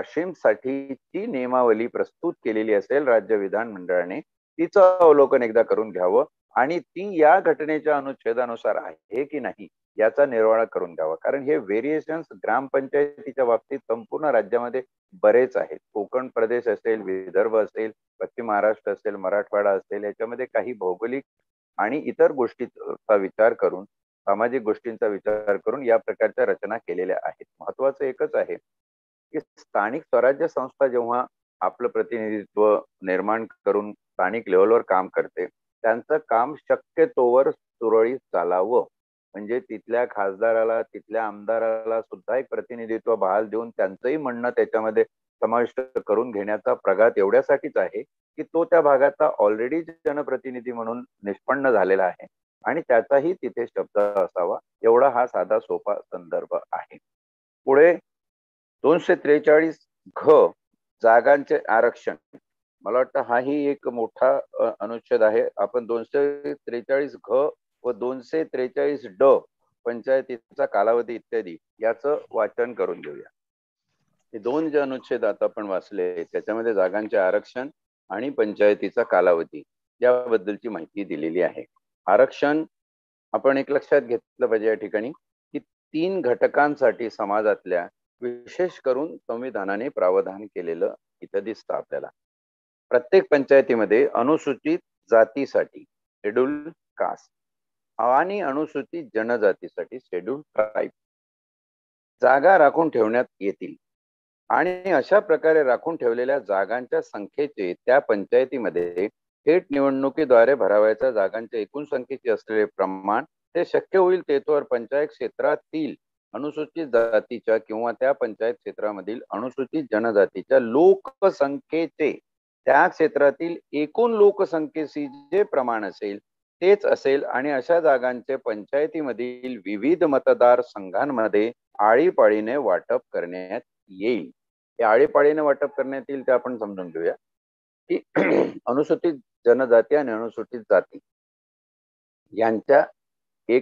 वाशिमसाठीची नियमावली प्रस्तुत केलेली असेल राज्य विधानमंडळाने, तिचं अवलोकन एकदा करून घ्यावं आणि ती या घटनेच्या अनुच्छेदानुसार आहे की नाही याचा निर्वाळा करून द्यावा. कारण हे व्हेरिएशन्स ग्रामपंचायतीच्या बाबतीत संपूर्ण राज्यामध्ये बरेच आहेत. कोकण प्रदेश असेल, विदर्भ असेल, पश्चिम महाराष्ट्र असेल, मराठवाडा असेल, याच्यामध्ये काही भौगोलिक आणि इतर गोष्टींचा विचार करून, सामाजिक गोष्टींचा विचार करून या प्रकारच्या रचना केलेल्या आहेत. महत्वाचं एकच आहे की स्थानिक स्वराज्य संस्था जेव्हा आपलं प्रतिनिधित्व निर्माण करून स्थानिक लेवलवर काम करते, त्यांचं काम शक्यतोवर सुरळीत चालावं. म्हणजे तिथल्या खासदाराला, तिथल्या आमदाराला सुद्धा एक प्रतिनिधित्व बहाल देऊन त्यांचंही म्हणणं त्याच्यामध्ये समाविष्ट करून घेण्याचा प्रघात एवढ्यासाठीच आहे की तो त्या भागाचा ऑलरेडी जनप्रतिनिधी म्हणून निष्पन्न झालेला आहे आणि त्याचाही तिथे शब्द असावा, एवढा हा साधा सोपा संदर्भ आहे. पुढे दोनशे त्रेचाळीस घ जागांचे आरक्षण, मला वाटतं हाही एक मोठा अनुच्छेद आहे. आपण दोनशे त्रेचाळीस घ व दोनशे त्रेचाळीस ड पंचायतीचा कालावधी इत्यादी याचं वाचन करून घेऊया. हे दोन जे अनुच्छेद आता आपण वाचले त्याच्यामध्ये जागांचे आरक्षण आणि पंचायतीचा कालावधी याबद्दलची माहिती दिलेली आहे. आरक्षण आपण एक लक्षात घेतलं पाहिजे या ठिकाणी की तीन घटकांसाठी समाजातल्या विशेष करून संविधानाने प्रावधान केलेलं इथं दिसतं आपल्याला. प्रत्येक पंचायतीमध्ये अनुसूचित जातीसाठी शेड्यूल कास्ट आणि अनुसूचित जनजातीसाठी शेड्यूल ट्राईब जागा राखून ठेवण्यात येतील आणि अशा प्रकारे राखून ठेवलेल्या जागांच्या संख्येचे त्या पंचायतीमध्ये थेट निवडणुकीद्वारे भरावयाच्या जागांच्या एकूण संख्येचे असलेले प्रमाण ते शक्य होईल तेथवर पंचायत क्षेत्रातील अनुसूचित जातीच्या किंवा त्या पंचायत क्षेत्रामधील अनुसूचित जनजातीच्या लोकसंख्येचे त्या क्षेत्रातील एकूण लोकसंख्येशी जे प्रमाण असेल तेच असेल आणि अशा जागांचे पंचायतीमधील विविध मतदार संघांमध्ये आळीपाळीने वाटप करण्यात येईल. हे आळीपाळीने वाटप करण्यात येईल ते आपण समजून घेऊया की अनुसूचित जनजाती आणि अनुसूचित जाती यांच्या एक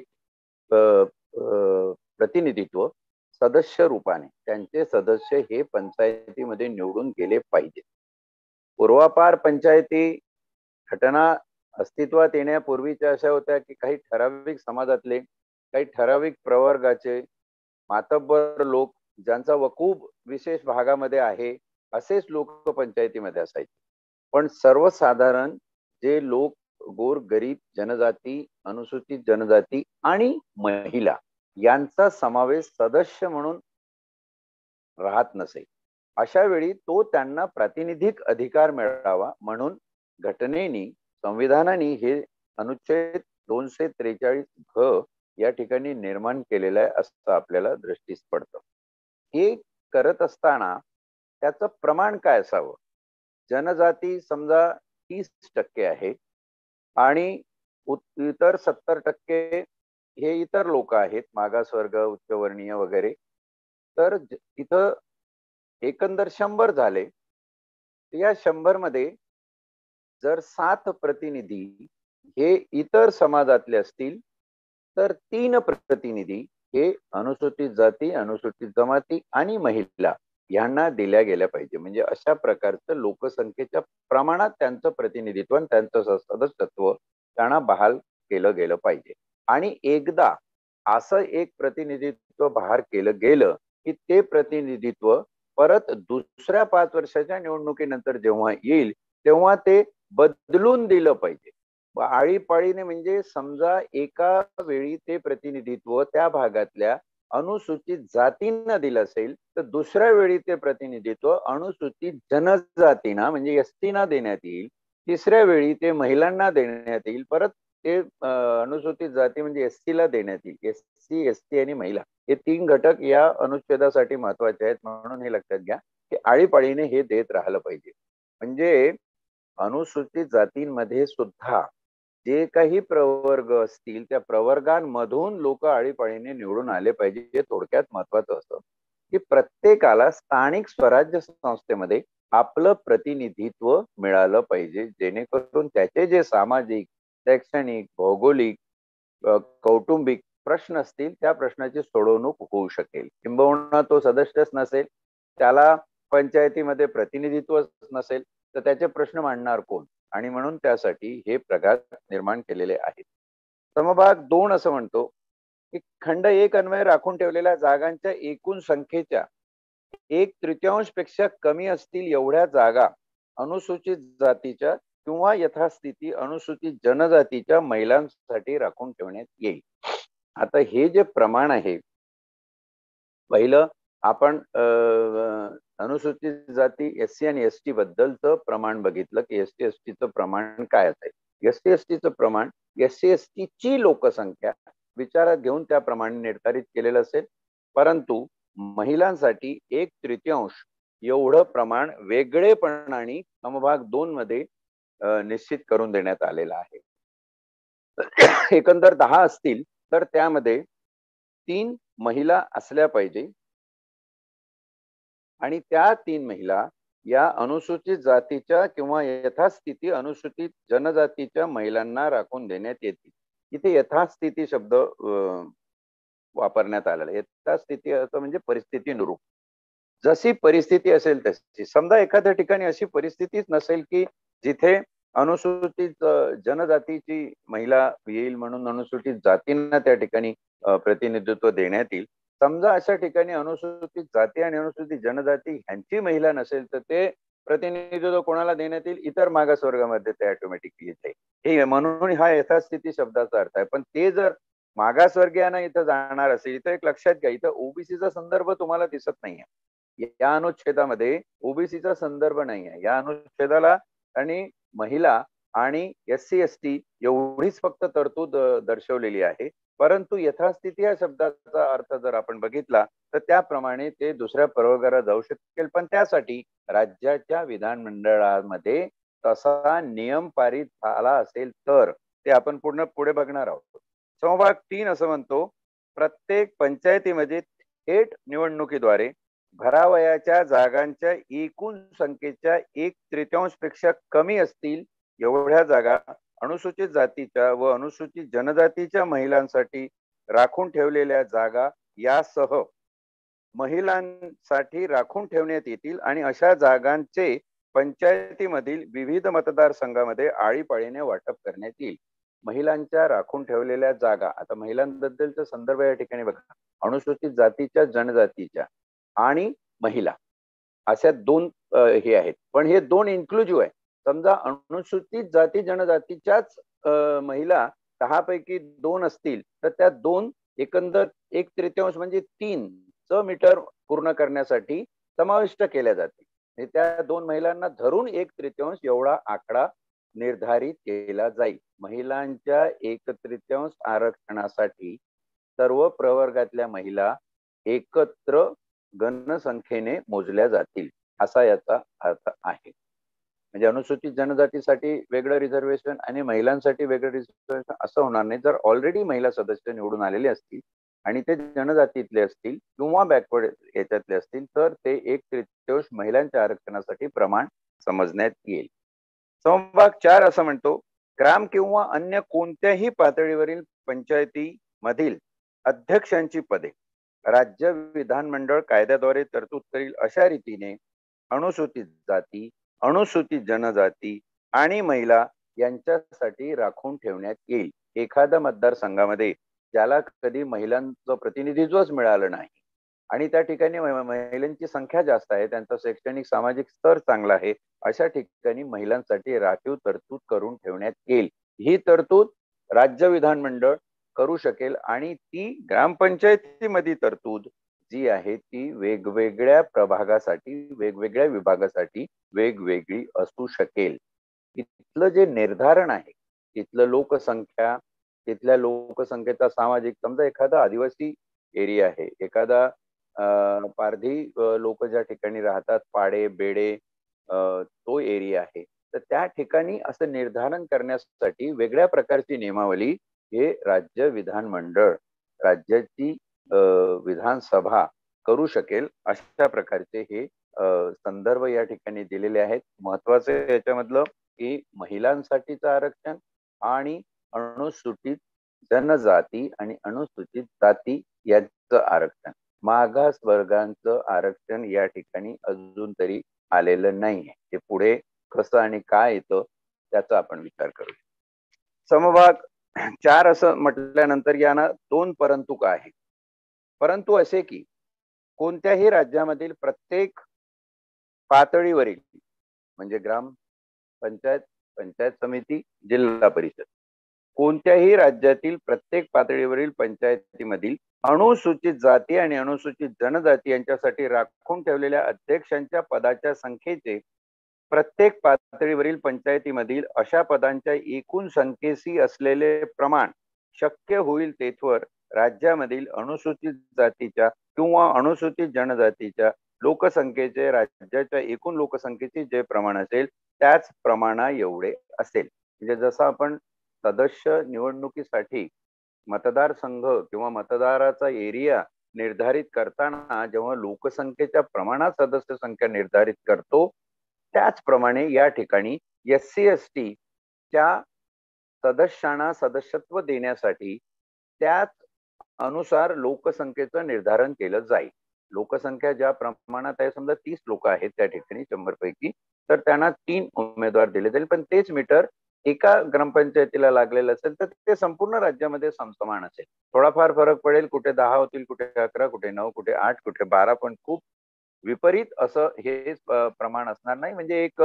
प्रतिनिधित्व सदस्य रूपाने त्यांचे सदस्य हे पंचायतीमध्ये निवडून गेले पाहिजे. पूर्वापार पंचायती घटना अस्तित्वात येण्यापूर्वीच्या अशा होत्या की काही ठराविक समाजातले काही ठराविक प्रवर्गाचे मातब्बर लोक ज्यांचा वकूब विशेष भागामध्ये आहे असेच लोक पंचायतीमध्ये असायचे. पण सर्वसाधारण जे लोक गोर गरीब जनजाती, अनुसूचित जनजाती आणि महिला यांचा समावेश सदस्य म्हणून राहत नसे. अशा वेळी तो त्यांना प्रातिनिधिक अधिकार मिळावा म्हणून घटनेने संविधानाने हे अनुच्छेद दोनशे त्रेचाळीस घ या ठिकाणी निर्माण केलेलं आहे असं आपल्याला दृष्टीस पडतं. हे करत असताना त्याचं प्रमाण काय असावं? जनजाती समजा तीस टक्के आहे आणि इतर सत्तर टक्के हे इतर लोक आहेत, मागासवर्ग, उच्चवर्णीय वगैरे. तर इथं एकंदर शंभर झाले. या शंभर मध्ये जर सात प्रतिनिधी हे इतर समाजातले असतील तर तीन प्रतिनिधी हे अनुसूचित जाती, अनुसूचित जमाती आणि महिला यांना दिल्या गेल्या पाहिजे. म्हणजे अशा प्रकारचं लोकसंख्येच्या प्रमाणात त्यांचं प्रतिनिधित्व आणि त्यांचं सदस्यत्व त्यांना बहाल केलं गेलं पाहिजे. आणि एकदा असं एक प्रतिनिधित्व बहाल केलं गेलं की ते प्रतिनिधित्व परत दुसऱ्या पाच वर्षाच्या निवडणुकीनंतर जेव्हा येईल तेव्हा ते बदलून दिलं पाहिजे. आळीपाळीने म्हणजे समजा एका वेळी ते प्रतिनिधित्व त्या भागातल्या अनुसूचित जातींना दिलं असेल तर दुसऱ्या वेळी ते प्रतिनिधित्व अनुसूचित जनजातींना म्हणजे एसटीना देण्यात येईल. तिसऱ्या वेळी ते महिलांना देण्यात येईल. परत ते अनुसूचित जाती म्हणजे एससीला देण्यात येईल. एससी, एसटी आणि महिला हे तीन घटक या अनुच्छेदासाठी महत्वाचे आहेत म्हणून हे लक्षात घ्या की आळीपाळीने हे देत राहिलं पाहिजे. म्हणजे अनुसूचित जातींमध्ये सुद्धा जे काही प्रवर्ग असतील त्या प्रवर्गांमधून लोक आळीपाळीने निवडून आले पाहिजे. हे थोडक्यात महत्वाचं असतं की प्रत्येकाला स्थानिक स्वराज्य संस्थेमध्ये आपलं प्रतिनिधित्व मिळालं पाहिजे जेणेकरून त्याचे जे सामाजिक, शैक्षणिक, भौगोलिक, कौटुंबिक प्रश्न असतील त्या प्रश्नाची सोडवणूक होऊ शकेल. किंबहुना तो सदस्यच नसेल, त्याला पंचायतीमध्ये प्रतिनिधित्व नसेल तर त्याचे प्रश्न मांडणार कोण? आणि म्हणून त्यासाठी हे प्रकार निर्माण केलेले आहेत. समभाग दोन असं म्हणतो की खंड एक अन्वये राखून ठेवलेल्या जागांच्या एकूण संख्येच्या एक तृतीयांश पेक्षा कमी असतील एवढ्या जागा अनुसूचित जातीच्या किंवा यथास्थिती अनुसूचित जनजातीच्या महिलांसाठी राखून ठेवण्यात येईल. आता हे जे प्रमाण आहे, पहिलं आपण अनुसूचित जाती एससी आणि एसटी बद्दलचं प्रमाण बघितलं की एसटी एसटीचं प्रमाण काय असेल. एसटी एसटीचं प्रमाण एससी एसटीची लोकसंख्या विचारात घेऊन त्याप्रमाणे निर्धारित केलेलं असेल. परंतु महिलांसाठी एक तृतीयांश एवढं प्रमाण वेगळेपणाने समभाग दोन मध्ये निश्चित करून देण्यात आलेलं आहे. एकंदर दहा असतील तर त्यामध्ये तीन महिला असल्या पाहिजे आणि त्या तीन महिला या अनुसूचित जातीच्या किंवा यथास्थिती अनुसूचित जनजातीच्या महिलांना राखून देण्यात येतील. इथे यथास्थिती शब्द वापरण्यात आलेला. यथास्थिती असं म्हणजे परिस्थितीनुरूप, जशी परिस्थिती असेल तशी. समजा एखाद्या ठिकाणी अशी परिस्थितीच नसेल की जिथे अनुसूचित जनजातीची महिला येईल म्हणून अनुसूचित जातींना त्या ठिकाणी प्रतिनिधित्व देण्यात येईल. समजा अशा ठिकाणी अनुसूचित जाती आणि अनुसूचित जनजाती ह्यांची महिला नसेल तर ते प्रतिनिधित्व कोणाला देण्यात येईल? इतर मागासवर्गामध्ये ते ऑटोमॅटिकली येते. हे म्हणून हा यथास्थिती शब्दाचा अर्थ आहे. पण ते जर मागासवर्गीयांना इथं जाणार असेल, इथं एक लक्षात घ्या, इथं ओबीसीचा संदर्भ तुम्हाला दिसत नाहीये. या अनुच्छेदामध्ये ओबीसीचा संदर्भ नाही आहे. या अनुच्छेदाला आणि महिला आणि एस सी एस टी एवढीच फक्त तरतूद दर्शवलेली आहे. परंतु यथास्थिती या शब्दाचा अर्थ जर आपण बघितला तर त्याप्रमाणे ते दुसऱ्या प्रवर्गाला जाऊ शकेल. पण त्यासाठी राज्याच्या विधानमंडळामध्ये तसा नियम पारित झाला असेल तर ते आपण पूर्ण पुढे बघणार आहोत. समभाग तीन असं म्हणतो, प्रत्येक पंचायतीमध्ये थेट निवडणुकीद्वारे भरावयाच्या जागांच्या एकूण संख्येच्या एक तृतीयांश पेक्षा कमी असतील एवढ्या जागा अनुसूचित जातीच्या व अनुसूचित जनजातीच्या महिलांसाठी राखून ठेवलेल्या जागा यासह महिलांसाठी राखून ठेवण्यात येतील आणि अशा जागांचे पंचायतीमधील विविध मतदारसंघामध्ये आळीपाळीने वाटप करण्यात येईल. महिलांच्या राखून ठेवलेल्या जागा, आता महिलांबद्दलचा संदर्भ या ठिकाणी बघा, अनुसूचित जातीच्या, जनजातीच्या आणि महिला अशा दोन हे आहेत, पण हे दोन इन्क्लुझिव्ह आहे. समजा अनुसूचित जाती जनजातीच्याच महिला दहा पैकी दोन असतील तर त्या दोन एकंदर एक तृतीयांश म्हणजे तीन च मीटर पूर्ण करण्यासाठी समाविष्ट केल्या जाते. त्या दोन महिलांना धरून एक तृतीयांश एवढा आकडा निर्धारित केला जाईल. महिलांच्या एक तृतीयांश आरक्षणासाठी सर्व प्रवर्गातल्या महिला एकत्र घनसंख्येने मोजल्या जातील असा याचा अर्थ आहे. म्हणजे अनुसूचित जनजातीसाठी वेगळं रिझर्वेशन आणि महिलांसाठी वेगळं रिझर्वेशन असं होणार नाही. जर ऑलरेडी महिला सदस्य निवडून आलेले असतील आणि ते जनजातीतले असतील किंवा बॅकवर्ड याच्यातले असतील तर ते एक तृतीयांश महिलांच्या आरक्षणासाठी प्रमाण समजण्यात येईल. समभाग चार असं म्हणतो, ग्राम किंवा अन्य कोणत्याही पातळीवरील पंचायती मधील अध्यक्षांची पदे राज्य विधानमंडळ कायद्याद्वारे तरतूद करील अशा रीतीने अनुसूचित जाती, अनुसूचित जनजाती आणि महिला यांच्यासाठी राखून ठेवण्यात येईल. एखाद्या मतदारसंघामध्ये ज्याला कधी महिलांचं प्रतिनिधित्वच मिळालं नाही आणि त्या ठिकाणी महिलांची संख्या जास्त आहे, त्यांचा शैक्षणिक सामाजिक स्तर चांगला आहे, अशा ठिकाणी महिलांसाठी राखीव तरतूद करून ठेवण्यात येईल. ही तरतूद राज्य विधानमंडळ करू शकेल आणि ती ग्रामपंचायतीमध्ये तरतूद जी आहे ती वेगवेगळ्या प्रभागासाठी, वेगवेगळ्या विभागासाठी वेगवेगळी असू शकेल. इथलं जे निर्धारण आहे, तिथलं लोकसंख्या, तिथल्या लोकसंख्येचा सामाजिक, समजा एखादा आदिवासी एरिया आहे, एखादा पारधी लोक ज्या ठिकाणी राहतात, पाडे बेडे तो एरिया आहे, तर त्या ठिकाणी असं निर्धारण करण्यासाठी वेगळ्या प्रकारची नियमावली हे राज्य विधानमंडळ, राज्याची विधानसभा करू शकेल. अशा प्रकारचे हे संदर्भ या ठिकाणी दिलेले आहेत. महत्वाचे याच्यामधलं की महिलांसाठीचं आरक्षण आणि अनुसूचित जनजाती आणि अनुसूचित जाती यांचं आरक्षण. मागास वर्गांचं आरक्षण या ठिकाणी अजून तरी आलेलं नाहीये. ते पुढे कसं आणि काय येतं त्याचा आपण विचार करूया. समभाग चार असं म्हटल्यानंतर यानं दोन परंतु का आहे. परंतु असे की कोणत्याही राज्यामधील प्रत्येक पातळीवरील म्हणजे ग्राम पंचायत, पंचायत समिती, जिल्हा परिषद, कोणत्याही राज्यातील प्रत्येक पातळीवरील पंचायतीमधील अनुसूचित जाती आणि अनुसूचित जनजाती यांच्यासाठी राखून ठेवलेल्या अध्यक्षांच्या पदाच्या संख्येचे प्रत्येक पातळीवरील पंचायतीमधील अशा पदांच्या एकूण संख्येशी असलेले प्रमाण शक्य होईल तेथवर राज्यामधील अनुसूचित जातीच्या किंवा अनुसूचित जनजातीच्या लोकसंख्येचे राज्याच्या एकूण लोकसंख्येचे जे प्रमाण असेल त्याच प्रमाणा एवढे असेल. म्हणजे जसं आपण सदस्य निवडणुकीसाठी मतदारसंघ किंवा मतदाराचा एरिया निर्धारित करताना जेव्हा लोकसंख्येच्या प्रमाणात सदस्य संख्या निर्धारित करतो, त्याचप्रमाणे या ठिकाणी एस सी एस टी च्या सदस्यांना सदस्यत्व देण्यासाठी त्याच अनुसार लोकसंख्येचं निर्धारण केलं जाईल. लोकसंख्या ज्या प्रमाणात आहे, समजा तीस लोक आहेत त्या ठिकाणी शंभर पैकी, तर त्यांना तीन उमेदवार दिले जाईल. पण तेच मीटर एका ग्रामपंचायतीला लागलेलं असेल तर ते संपूर्ण राज्यामध्ये समसमान असेल. थोडाफार फरक पडेल, कुठे दहा होतील, कुठे अकरा, कुठे नऊ, कुठे आठ, कुठे बारा, पण खूप विपरीत असं हे प्रमाण असणार नाही. म्हणजे एक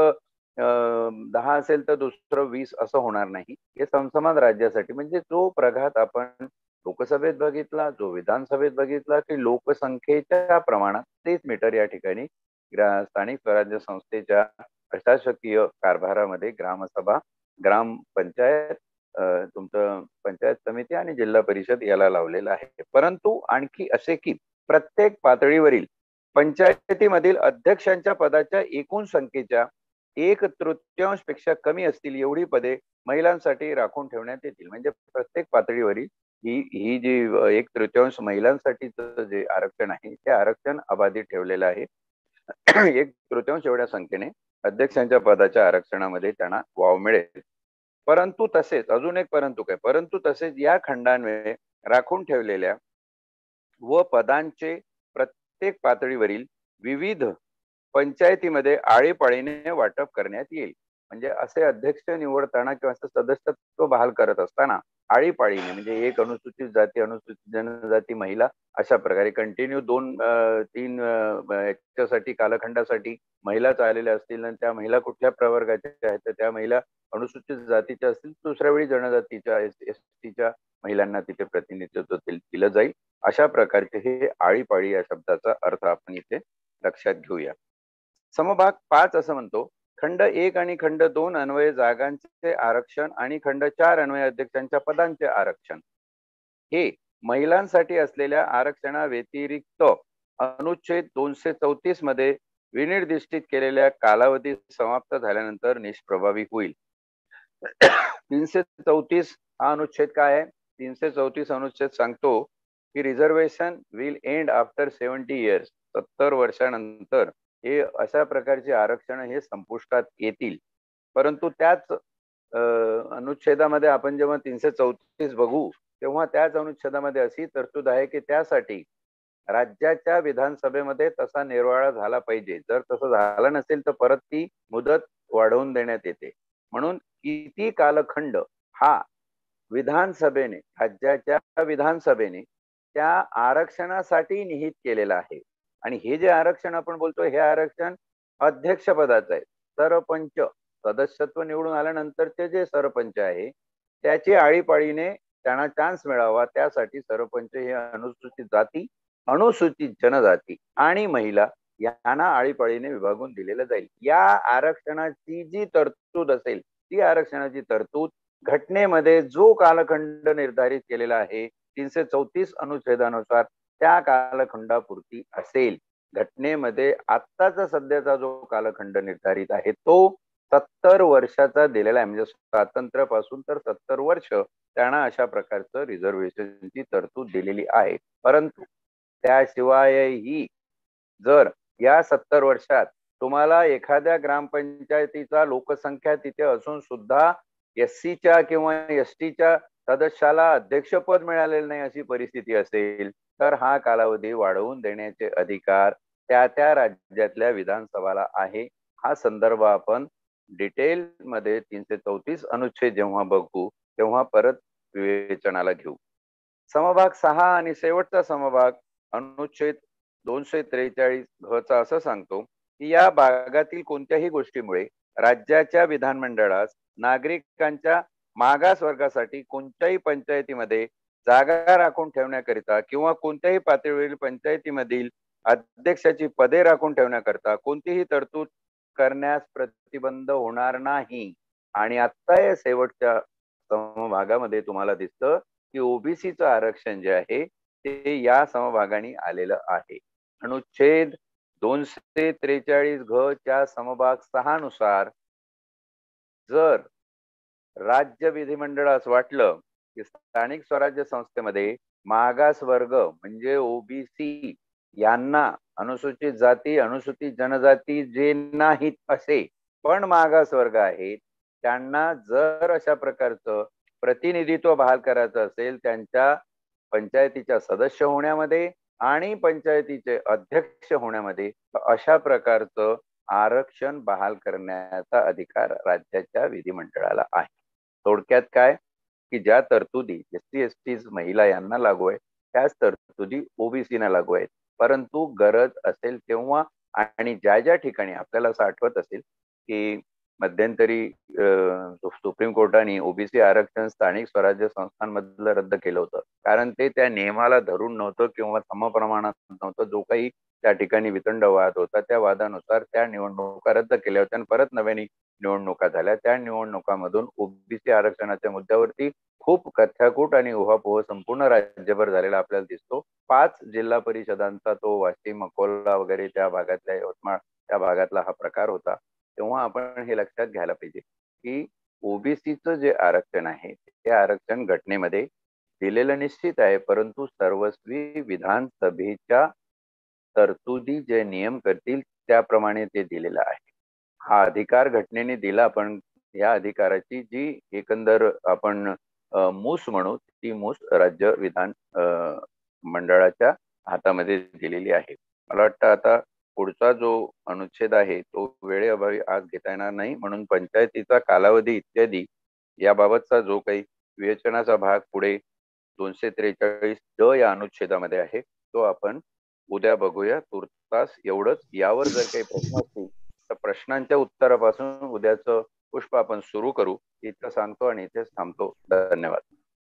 दहा असेल तर दुसरं वीस असं होणार नाही. हे समसमान राज्यासाठी, म्हणजे जो प्रघात आपण लोकसभेत बघितला, जो विधानसभेत बघितला, की लोकसंख्येच्या प्रमाणात तेच मीटर या ठिकाणी स्थानिक स्वराज्य संस्थेच्या प्रशासकीय कारभारामध्ये ग्रामसभा, ग्रामपंचायत, तुमचं पंचायत समिती आणि जिल्हा परिषद याला लावलेलं आहे. परंतु आणखी असे की प्रत्येक पातळीवरील पंचायतीमधील अध्यक्षांच्या पदाच्या एकूण संख्येच्या एक तृतीयांश पेक्षा कमी असतील एवढी पदे महिलांसाठी राखून ठेवण्यात येतील. म्हणजे प्रत्येक पातळीवरील ही ही जी एक तृतीयांश महिलांसाठीचं जे आरक्षण आहे ते आरक्षण अबाधित ठेवलेलं आहे. एक तृतीयांश एवढ्या संख्येने अध्यक्षांच्या पदाच्या आरक्षणामध्ये त्यांना वाव मिळेल. परंतु तसेच अजून एक परंतु काय परंतु तसेच या खंडान्वये राखून ठेवलेल्या व पदांचे प्रत्येक पातळीवरील विविध पंचायतीमध्ये आळीपाळीने वाटप करण्यात येईल. म्हणजे असे अध्यक्ष निवडताना किंवा असं सदस्यत्व बहाल करत असताना आळीपाळीने म्हणजे एक अनुसूचित जाती, अनुसूचित जनजाती, महिला अशा प्रकारे कंटिन्यू दोन तीन याच्यासाठी कालखंडासाठी महिलाच आलेल्या असतील आणि त्या महिला कुठल्या प्रवर्गाच्या आहेत तर त्या महिला अनुसूचित जातीच्या असतील, दुसऱ्या वेळी जनजातीच्या एस टीच्या महिलांना तिथे प्रतिनिधित्व दिलं जाईल. अशा प्रकारचे हे आळीपाळी या शब्दाचा अर्थ आपण इथे लक्षात घेऊया. समभाग पाच असं म्हणतो, खंड एक आणि खंड दोन अन्वये जागांचे आरक्षण आणि खंड चार अन्वये अध्यक्षांच्या पदांचे आरक्षण हे महिलांसाठी असलेल्या आरक्षणा व्यतिरिक्त अनुच्छेद दोनशे चौतीस मध्ये विनिर्दिष्टित केलेल्या कालावधी समाप्त झाल्यानंतर निष्प्रभावी होईल. तीनशे चौतीस हा अनुच्छेद काय आहे? तीनशे चौतीस अनुच्छेद सांगतो की reservation will end after seventy years, सत्तर वर्षानंतर हे अशा प्रकारचे आरक्षण हे संपुष्टात येतील. परंतु त्याच अनुच्छेदामध्ये आपण जेव्हा तीनशे चौतीस बघू तेव्हा त्याच अनुच्छेदामध्ये अशी तरतूद आहे की त्यासाठी राज्याच्या विधानसभेमध्ये तसा निर्वाळा झाला पाहिजे. जर तसं झालं नसेल तर परत ती मुदत वाढवून देण्यात येते. म्हणून किती कालखंड हा विधानसभेने राज्याच्या विधानसभेने त्या आरक्षणासाठी निहित केलेला आहे. आणि हे जे आरक्षण आपण बोलतो हे आरक्षण अध्यक्षपदाचं आहे. सरपंच सदस्यत्व निवडून आल्यानंतरचे जे सरपंच आहे त्याची आळीपाळीने त्यांना चान्स मिळावा त्यासाठी सरपंच हे अनुसूचित जाती, अनुसूचित जनजाती आणि महिला यांना आळीपाळीने विभागून दिलेलं जाईल. या आरक्षणाची जी तरतूद असेल ती आरक्षणाची तरतूद घटनेमध्ये जो कालखंड निर्धारित केलेला आहे तीनशे चौतीस अनुच्छेदानुसार त्या कालखंडापुरती असेल. घटनेमध्ये आत्ताचा सध्याचा जो कालखंड निर्धारित आहे तो सत्तर वर्षाचा दिलेला आहे. म्हणजे स्वातंत्र्यापासून तर सत्तर वर्ष त्यांना अशा प्रकारचं रिझर्वेशनची तरतूद दिलेली आहे. परंतु त्याशिवायही जर या सत्तर वर्षात तुम्हाला एखाद्या ग्रामपंचायतीचा लोकसंख्या तिथे असून सुद्धा एस सीच्या किंवा एस टीच्या सदस्याला अध्यक्षपद मिळालेलं नाही अशी परिस्थिती असेल तर हा कालावधी वाढवून देण्याचे अधिकार त्या त्या राज्यातल्या विधानसभाला आहे. हा संदर्भ आपण डिटेल मध्ये तीनशे चौतीस अनुच्छेद जेव्हा बघू तेव्हा परत विवेचनाला घेऊ. समभाग सहा आणि शेवटचा समभाग अनुच्छेद दोनशे त्रेचाळीस घ चा असं सांगतो की या भागातील कोणत्याही गोष्टीमुळे राज्याच्या विधानमंडळास नागरिकांच्या मागास वर्गासाठी कोणत्याही पंचायतीमध्ये जागा राखून ठेवण्याकरिता किंवा कोणत्याही पातळीवरील पंचायतीमधील अध्यक्षाची पदे राखून ठेवण्याकरिता कोणतीही तरतूद करण्यास प्रतिबंध होणार नाही. आणि आता या शेवटच्या समभागामध्ये तुम्हाला दिसतं की ओबीसीचं आरक्षण जे आहे ते या समभागाने आलेलं आहे. अनुच्छेद दोनशे त्रेचाळीस घ च्या समभाग सहा नुसार जर राज्य विधिमंडळास वाटलं की स्थानिक स्वराज्य संस्थेमध्ये मागास वर्ग म्हणजे ओबीसी यांना अनुसूचित जाती, अनुसूचित जनजाती जे नाहीत असे पण मागास वर्ग आहेत त्यांना जर अशा प्रकारचं प्रतिनिधित्व बहाल करायचं असेल त्यांच्या पंचायतीच्या सदस्य होण्यामध्ये आणि पंचायतीचे अध्यक्ष होण्यामध्ये अशा प्रकारचं आरक्षण बहाल करण्याचा अधिकार राज्याच्या विधिमंडळाला आहे. थोडक्यात काय की ज्या तरतुदी एस टी एस टी महिला यांना लागू आहे त्याच तरतुदी ओबीसीना लागू आहेत. परंतु गरज असेल तेव्हा आणि ज्या ज्या ठिकाणी आपल्याला असं आठवत असेल की मध्यंतरी सुप्रीम कोर्टाने ओबीसी आरक्षण स्थानिक स्वराज्य संस्थांमधलं रद्द केलं होतं कारण ते त्या नियमाला धरून नव्हतं किंवा समप्रमाणात नव्हतं. जो काही त्या ठिकाणी वितंड वाद होता त्या वादानुसार त्या निवडणुका रद्द केल्या होत्या आणि परत नव्याने निवडणुका झाल्या. त्या निवडणुकांमधून ओबीसी आरक्षणाच्या मुद्द्यावरती खूप कथ्याकूट आणि उहापोह संपूर्ण राज्यभर झालेला आपल्याला दिसतो. पाच जिल्हा परिषदांचा तो वाशिम, अकोला वगैरे त्या भागातल्या यवतमाळ त्या भागातला हा प्रकार होता. तेव्हा आपण हे लक्षात घ्यायला पाहिजे की ओबीसीचं जे आरक्षण आहे ते आरक्षण घटनेमध्ये दिलेलं निश्चित आहे, परंतु सर्वस्वी विधानसभेच्या तरतुदी जे नियम करतील त्याप्रमाणे ते दिलेलं आहे. हा अधिकार घटनेने दिला, पण या अधिकाराची जी एकंदर आपण मूस म्हणू, ती मूस राज्य विधान मंडळाच्या हातामध्ये दिलेली आहे. मला वाटतं आता पुढचा जो अनुच्छेद आहे तो वेळेअभावी आज घेता येणार नाही, म्हणून पंचायतीचा कालावधी इत्यादी याबाबतचा जो काही विवेचनाचा भाग पुढे दोनशे त्रेचाळीस ड या अनुच्छेदामध्ये आहे तो आपण उद्या बघूया. तुर्तास एवढंच. यावर जर काही प्रश्न असतील तर प्रश्नांच्या उत्तरापासून उद्याचं पुष्प आपण सुरू करू. इथं सांगतो आणि इथेच थांबतो. धन्यवाद.